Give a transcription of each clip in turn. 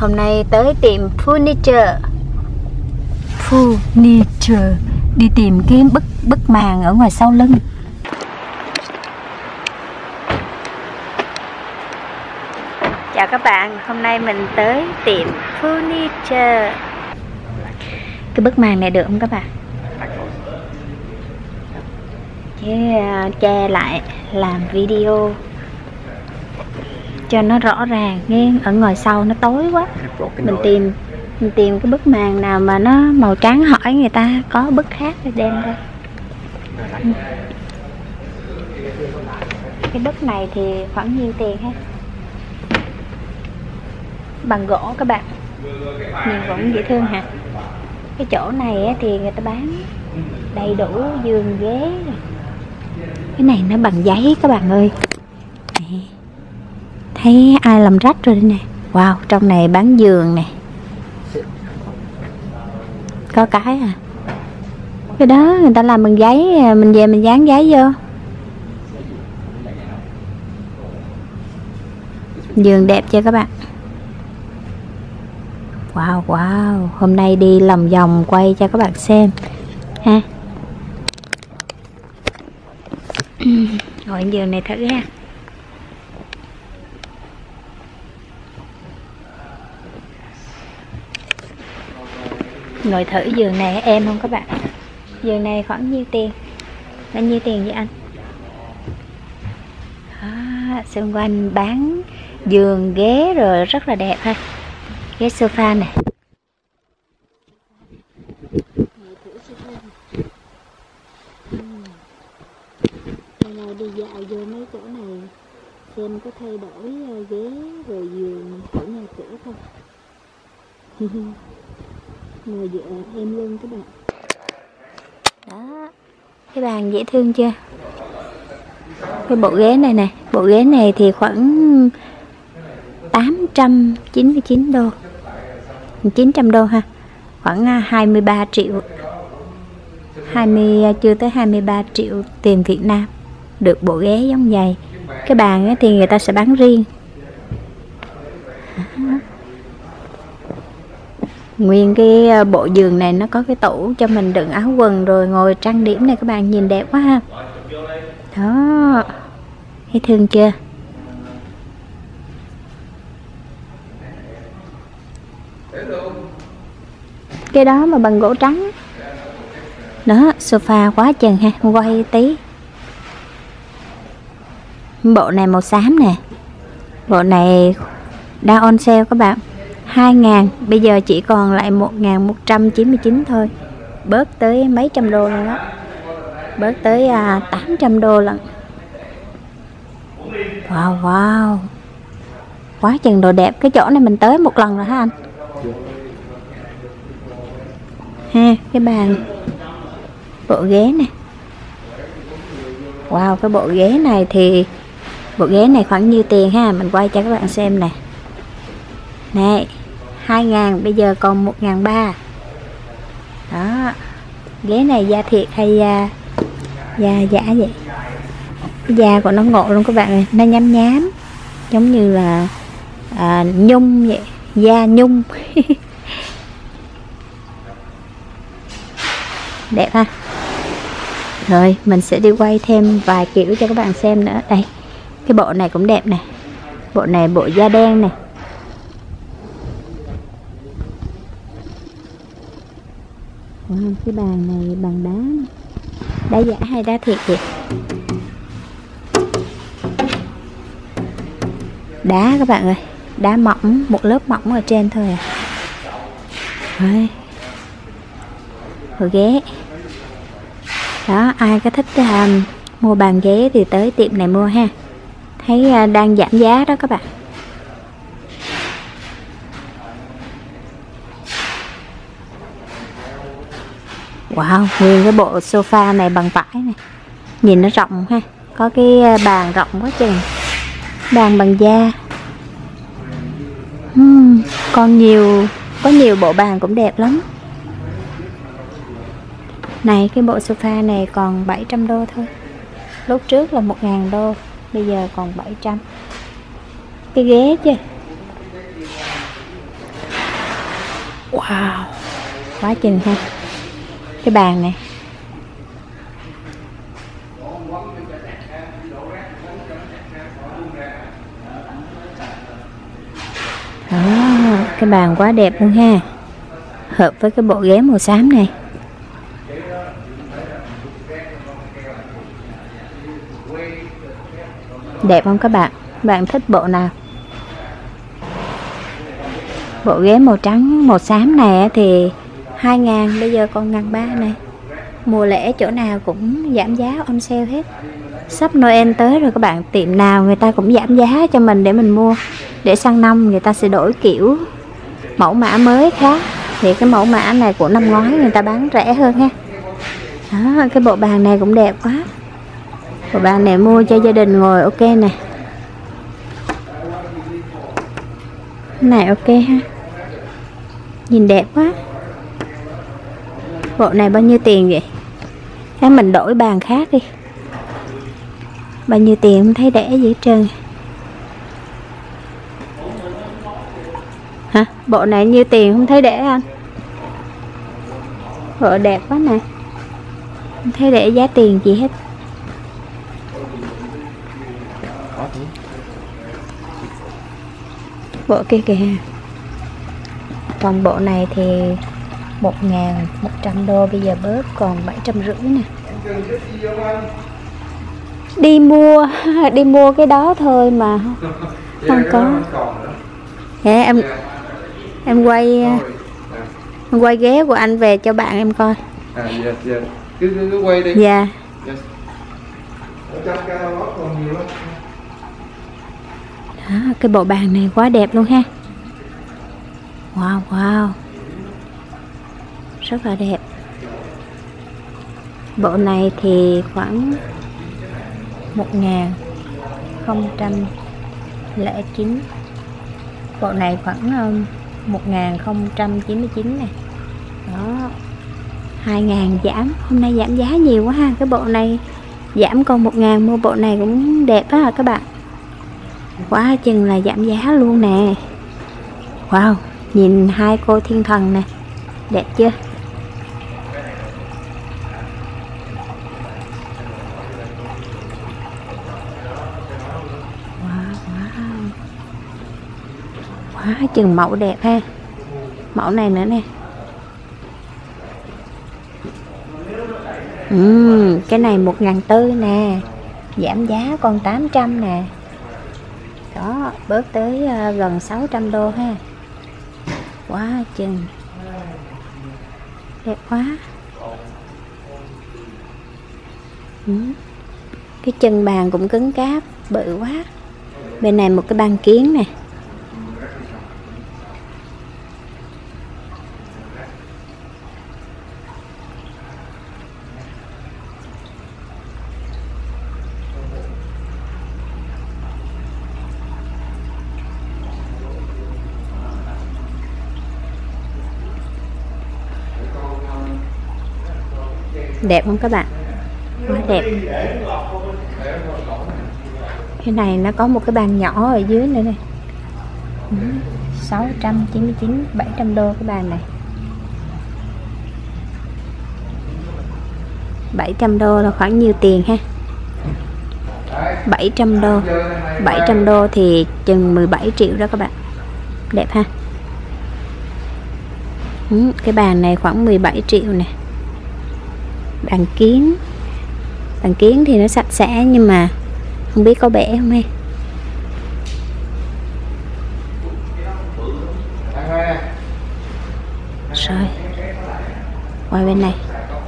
Hôm nay tới tiệm furniture. Đi tìm cái bức màn ở ngoài sau lưng. Chào các bạn, hôm nay mình tới tiệm furniture. Cái bức màn này được không các bạn? Chứ che lại làm video cho nó rõ ràng, nghe ở ngoài sau nó tối quá. Mình tìm cái bức màn nào mà nó màu trắng, hỏi người ta có bức khác thì đem ra. Cái bức này thì khoảng nhiêu tiền ha? Bằng gỗ các bạn, nhìn vẫn dễ thương hả? Cái chỗ này thì người ta bán đầy đủ giường ghế. Cái này nó bằng giấy các bạn ơi. Này, thấy ai làm rách rồi đây nè. Wow, trong này bán giường nè. Có cái à? Cái đó người ta làm bằng giấy, mình về mình dán giấy vô. Giường đẹp chưa các bạn? Wow, hôm nay đi lòng vòng quay cho các bạn xem ha. Ngồi giường này thử ha. Ngồi thử giường này em không các bạn? Giường này khoảng nhiêu tiền? Là nhiêu tiền vậy anh? Xung quanh bán giường ghế rồi rất là đẹp ha. Ghế sofa này. Hôm nay đi dạo vô mấy chỗ này xem có thay đổi ghế rồi giường của nhà cửa không. Ngồi dựa em luôn các bạn. Đó, cái bàn dễ thương chưa? Cái bộ ghế này nè, bộ ghế này thì khoảng 899 đô, 900 đô ha, khoảng 23 triệu, chưa tới 23 triệu tiền Việt Nam được bộ ghế giống vậy. Cái bàn thì người ta sẽ bán riêng. Nguyên cái bộ giường này nó có cái tủ cho mình đựng áo quần rồi ngồi trang điểm này các bạn, nhìn đẹp quá ha. Đó, thấy thương chưa? Cái đó mà bằng gỗ trắng. Đó, sofa quá chừng ha, quay tí. Bộ này màu xám nè. Bộ này đang on sale các bạn, 2.000, bây giờ chỉ còn lại 1.199 thôi. Bớt tới mấy trăm đô luôn đó. Bớt tới 800 đô lận. Wow, quá chừng đồ đẹp. Cái chỗ này mình tới một lần rồi hả anh? Ha, cái bàn, bộ ghế nè. Wow, cái bộ ghế này thì bộ ghế này khoảng nhiêu tiền ha? Mình quay cho các bạn xem nè. Này, 2.000, bây giờ còn 1.300. Đó, ghế này da thiệt hay da giả vậy? Cái da của nó ngộ luôn các bạn ơi, nó nhám nhám giống như là nhung vậy, da nhung. Đẹp ha. Rồi mình sẽ đi quay thêm vài kiểu cho các bạn xem nữa. Đây, cái bộ này cũng đẹp nè. Bộ này bộ da đen nè. Cái bàn này bằng đá, đá giả hay đá thiệt vậy? Đá các bạn ơi, đá mỏng, một lớp mỏng ở trên thôi à. Rồi, bộ ghế. Đó, ai có thích mua bàn ghế thì tới tiệm này mua ha. Thấy đang giảm giá đó các bạn. Wow, nguyên cái bộ sofa này bằng vải này. Nhìn nó rộng ha. Có cái bàn rộng quá chừng. Bàn bằng da. Có nhiều bộ bàn cũng đẹp lắm. Này, cái bộ sofa này còn 700 đô thôi. Lúc trước là 1.000 đô, bây giờ còn 700. Cái ghế chứ. Wow, quá chừng ha. Cái bàn này đó, cái bàn quá đẹp luôn ha, hợp với cái bộ ghế màu xám này. Đẹp không các bạn? Bạn thích bộ nào? Bộ ghế màu trắng màu xám này thì 2.000, bây giờ còn 1.300 này. Mùa lễ chỗ nào cũng giảm giá on sale hết. Sắp Noel tới rồi các bạn, tiệm nào người ta cũng giảm giá cho mình để mình mua. Để sang năm người ta sẽ đổi kiểu mẫu mã mới khác. Thì cái mẫu mã này của năm ngoái người ta bán rẻ hơn ha. Đó, cái bộ bàn này cũng đẹp quá. Bộ bàn này mua cho gia đình ngồi ok nè. Cái này ok ha, nhìn đẹp quá. Bộ này bao nhiêu tiền vậy? Thế mình đổi bàn khác đi. Bao nhiêu tiền không thấy rẻ gì hết trơn. Hả? Bộ này nhiêu tiền không thấy rẻ anh? Bộ đẹp quá nè, không thấy rẻ giá tiền gì hết. Bộ kia kìa. Còn bộ này thì 1.100 đô, bây giờ bớt còn 750 nè. Đi mua cái đó thôi mà không có. Thế em quay ghế của anh về cho bạn em coi. Dạ. Cứ quay đi. Dạ. Đó, cái bộ bàn này quá đẹp luôn ha. Wow wow, rất là đẹp. Bộ này thì khoảng 1.009. Bộ này khoảng 1.099 này. Đó, 2.000 giảm. Hôm nay giảm giá nhiều quá ha. Cái bộ này giảm còn 1.000, mua bộ này cũng đẹp á các bạn. Quá chừng là giảm giá luôn nè. Wow, nhìn hai cô thiên thần nè, đẹp chưa? Wow, wow. Quá chừng mẫu đẹp ha. Mẫu này nữa nè. Cái này 1.400 nè, giảm giá còn 800 nè. Đó, bớt tới gần 600 đô ha. Quá chừng đẹp quá. Cái chân bàn cũng cứng cáp, bự quá. Bên này một cái bàn kiến nè. Đẹp không các bạn? Quá đẹp. Cái này nó có một cái bàn nhỏ ở dưới nữa này. 699, 700 đô cái bàn này. 700 đô là khoảng nhiêu tiền ha? 700 đô. 700 đô thì chừng 17 triệu đó các bạn. Đẹp ha. Cái bàn này khoảng 17 triệu nè. Bàn kiến. Bàn kiến thì nó sạch sẽ nhưng mà không biết có bể không hay. Rồi, quay bên này.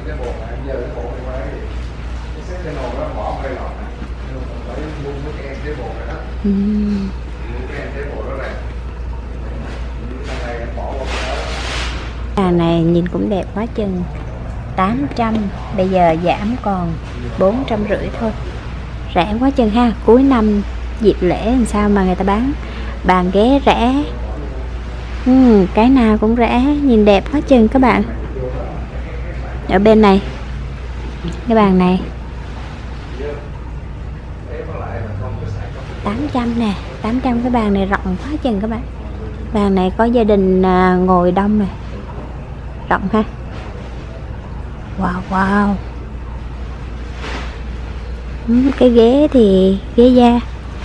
Bàn này nhìn cũng đẹp quá chừng. 800, bây giờ giảm còn 450 thôi. Rẻ quá chừng ha. Cuối năm dịp lễ làm sao mà người ta bán bàn ghế rẻ. Cái nào cũng rẻ, nhìn đẹp quá chừng các bạn. Ở bên này, cái bàn này 800 nè. 800 cái bàn này rộng quá chừng các bạn. Bàn này có gia đình ngồi đông này. rộng ha. Wow wow. Cái ghế thì ghế da.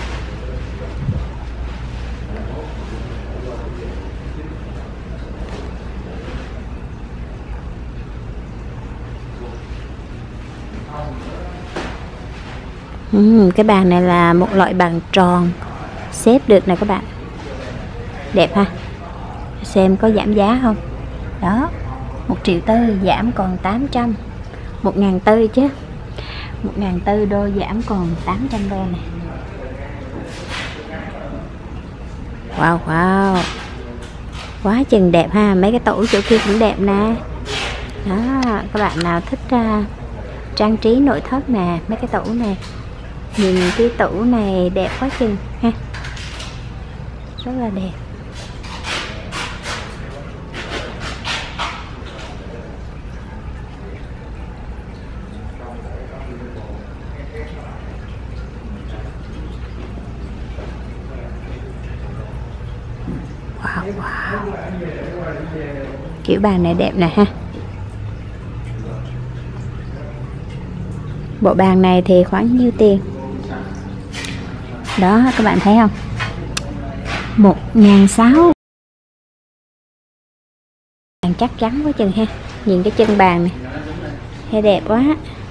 Cái bàn này là một loại bàn tròn xếp được nè các bạn, đẹp ha. Xem có giảm giá không đó. 1.400.000 giảm còn 800, 1.400.000 chứ, 1.400.000 đô giảm còn 800 đô này. Wow wow, quá chừng đẹp ha. Mấy cái tủ chỗ kia cũng đẹp nè đó. Các bạn nào thích trang trí nội thất nè, mấy cái tủ này, nhìn cái tủ này đẹp quá chừng ha, rất là đẹp. Wow, wow. Kiểu bàn này đẹp nè ha. Bộ bàn này thì khoảng nhiêu tiền? Đó các bạn thấy không? 1.600.000. Bàn chắc chắn quá chừng ha. Nhìn cái chân bàn này thấy đẹp quá.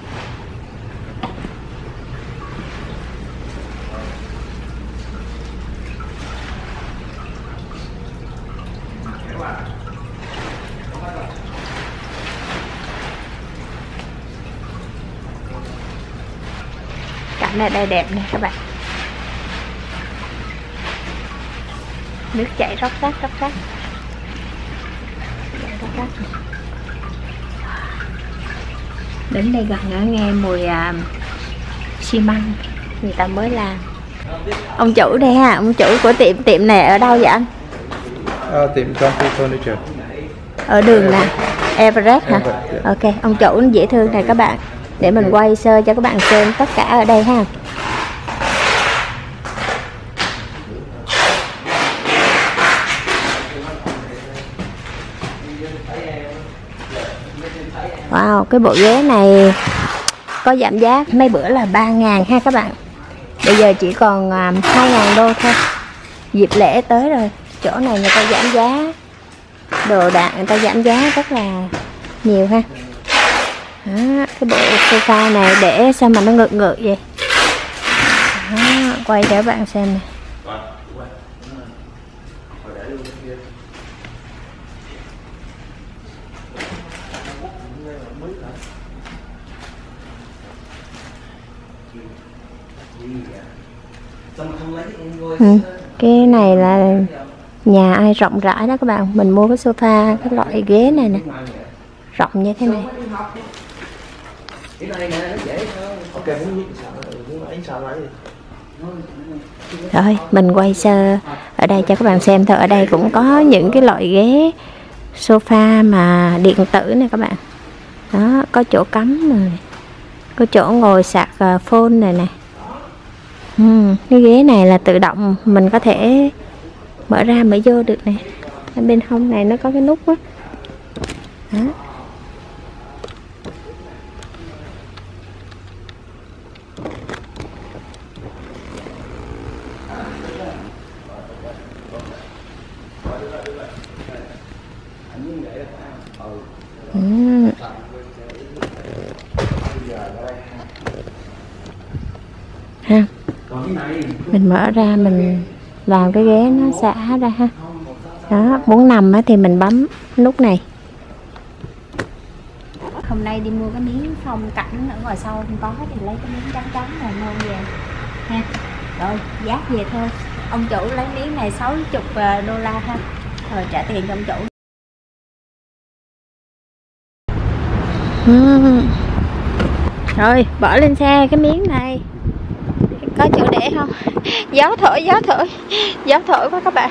Cảnh ở đây đẹp nè các bạn. Nước chảy róc rách róc rách. Đến đây gần nghe mùi xi măng người ta mới làm. Ông chủ đây ha, ông chủ của tiệm này ở đâu vậy anh? Tiệm Comfy Furniture. Ở đường là Everest hả? Ok, ông chủ dễ thương này các bạn. Để mình quay sơ cho các bạn xem tất cả ở đây ha. Wow, cái bộ ghế này có giảm giá, mấy bữa là 3.000 ha các bạn. Bây giờ chỉ còn 2.000 đô thôi. Dịp lễ tới rồi, chỗ này người ta giảm giá, đồ đạc người ta giảm giá rất là nhiều ha. Đó, cái bộ sofa này để sao mà nó ngược ngược vậy đó, quay cho các bạn xem nè. Cái này là nhà ai rộng rãi đó các bạn. Mình mua cái sofa, cái loại ghế này nè, rộng như thế này. Rồi mình quay sơ ở đây cho các bạn xem thôi. Ở đây cũng có những cái loại ghế sofa mà điện tử này các bạn. Đó, có chỗ cắm rồi, có chỗ ngồi sạc phone này nè. Cái ghế này là tự động, mình có thể mở ra mở vô được nè. Ở bên hông này nó có cái nút á. Đó. Ha. Mình mở ra mình làm cái ghế nó xả ra ha. Đó, muốn nằm thì mình bấm nút này. Hôm nay đi mua cái miếng phong cảnh ở ngoài sau không có thì lấy cái miếng trắng trắng này mua về ha. Rồi giá về thôi. Ông chủ lấy miếng này 60 đô la ha. Rồi trả tiền cho ông chủ. Rồi bỏ lên xe cái miếng này. Có chỗ để không? Gió thổi, gió thổi, gió thổi quá các bạn.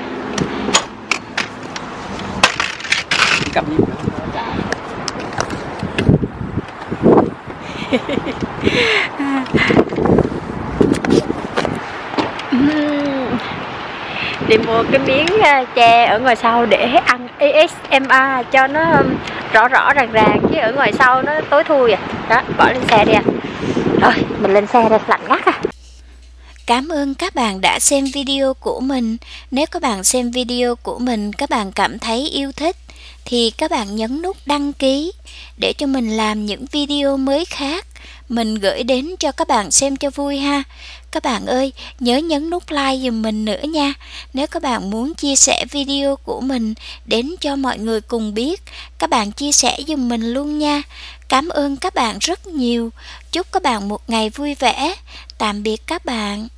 đi mua cái miếng tre ở ngoài sau để ăn ASMR cho nó rõ rõ ràng ràng, chứ ở ngoài sau nó tối thui à. Đó, bỏ lên xe đi à. Rồi, mình lên xe đây, lạnh ngắt à. Cảm ơn các bạn đã xem video của mình. Nếu các bạn xem video của mình các bạn cảm thấy yêu thích thì các bạn nhấn nút đăng ký để cho mình làm những video mới khác mình gửi đến cho các bạn xem cho vui ha. Các bạn ơi, nhớ nhấn nút like giùm mình nữa nha. Nếu các bạn muốn chia sẻ video của mình đến cho mọi người cùng biết, các bạn chia sẻ giùm mình luôn nha. Cảm ơn các bạn rất nhiều. Chúc các bạn một ngày vui vẻ. Tạm biệt các bạn.